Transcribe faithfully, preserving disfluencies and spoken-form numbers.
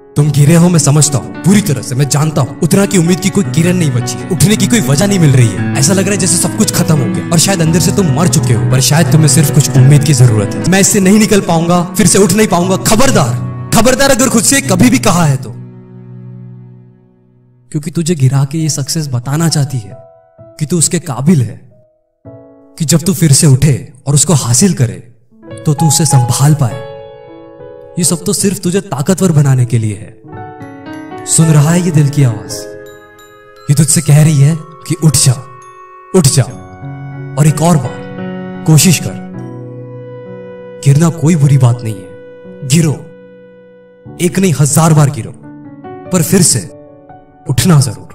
तुम गिरे हो, मैं समझता हूँ पूरी तरह से, मैं जानता हूँ। उतना की उम्मीद की कोई किरण नहीं बची है, उठने की कोई वजह नहीं मिल रही है। ऐसा लग रहा है जैसे सब कुछ खत्म हो गया और शायद अंदर से तुम मर चुके हो, पर शायद तुम्हें सिर्फ कुछ उम्मीद की जरूरत है। मैं इससे नहीं निकल पाऊंगा, फिर से उठ नहीं पाऊंगा। खबरदार, खबरदार अगर खुद से कभी भी कहा है तो, क्योंकि तुझे गिरा के ये सक्सेस बताना चाहती है कि तू उसके काबिल है, कि जब तू फिर से उठे और उसको हासिल करे तो तू उसे संभाल पाए। ये सब तो सिर्फ तुझे ताकतवर बनाने के लिए है। सुन रहा है ये दिल की आवाज? ये तुझसे कह रही है कि उठ जा, उठ जा और एक और बार कोशिश कर। गिरना कोई बुरी बात नहीं है, गिरो, एक नहीं हजार बार गिरो, पर फिर से उठना जरूर।